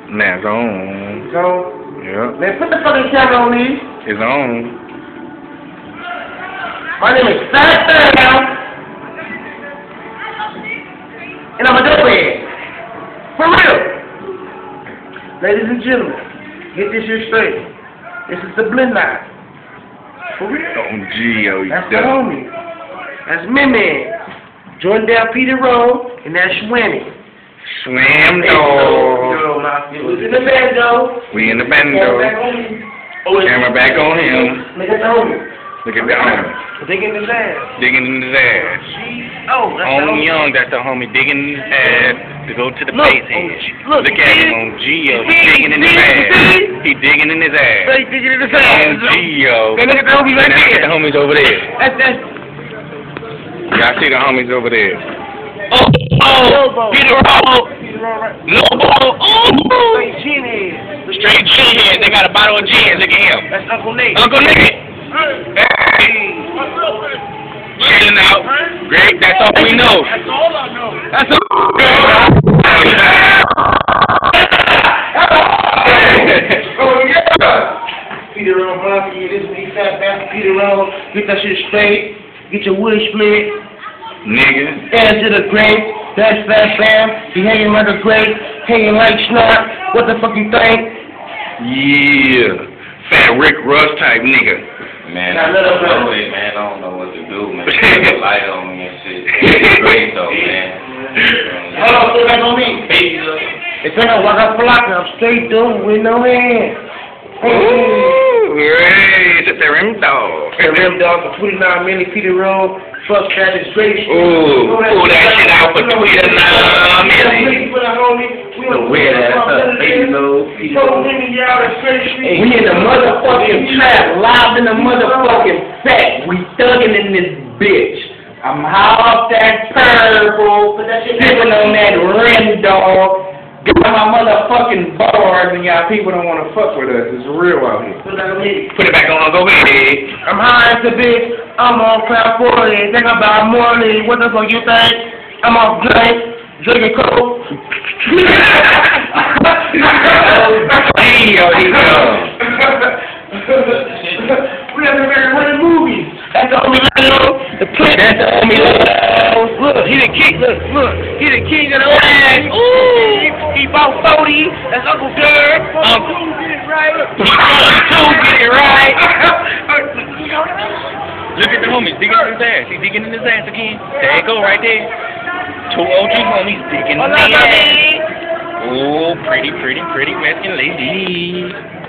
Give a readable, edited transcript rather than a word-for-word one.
Nah, it's on. It's on? Yeah. Man, put the fucking camera on me. It's on. My name is Fat Sam. And I'm a dopehead. For real. Ladies and gentlemen, get this shit straight. This is the Blend Night. For real. Oh, Gio, you That's the homie. That's Mimi. Jordan Dale Peter Rowe, and that's Schwanny. Slam dog. Who's in the bando? We in the bando. Camera back on him. Look at the homie. Look at the homie. Digging his ass. Digging in his ass. Oh, that's the On homie. Young, that's the homie digging in his ass to go to the Look, base edge. look, Look at him on Gio. He digging in his ass. He digging in his ass. They digging in his ass. On Gio. Hey, look at the homies right Now look at the there. homies over there. That's Y'all see the homies over there. Lobo. Peter Rowe. Lobo. Oh. Straight gin head. Straight gin head. They got a bottle of gin. Look at him. That's Uncle Nate. Uncle Nick. Hey. Chilling out. Great. That's all we know. That's all I know. That's all. Oh yeah. Peter Rowe, Blanca, this is me, Fat Bastard Peter Rowe. Get that shit straight. Get your wood split. Nigga. Stand to the grape. That's Fat Bam. He hanging like a grape. Hanging like snot. What the fuck you think? Yeah. Fat Rick Russ type nigga. Man, Now, I let us don't know. know it, man. I don't know what to do, man. Put the light on me and shit. It's great, though, man. Hold on, put it back on me. Pizza. It's gonna walk up block. I'm straight doing with no hand. Ooh, hey, it's a rim dog. The rim dog for 29 milli Peter Rowe. Fuck that is great. Ooh, pull that shit out for 29 milli. The weird ass up, baby, though. We in the motherfucking trap, live in the motherfucking set. We thugging in this bitch. I'm high off that purple, sipping on that rim dog. Got my motherfucking bars, and y'all people don't want to fuck with us. It's real out here. Put it back on, go ahead. I'm high as a bitch. I'm on cloud 40. Think about money. What the fuck you think? I'm off drink, drinking coke. Hey, yo, he go. We have been ready to win the movies. That's the only the plant. That's the only Look, he the king. Look, he the king of the land. Ooh, he bought 40. That's Uncle Dirk. Get it right. Get it right. Look at the homies digging in his ass. He's digging in his ass again. There you go, right there. Two OG homies digging in his ass. Oh, pretty Mexican lady.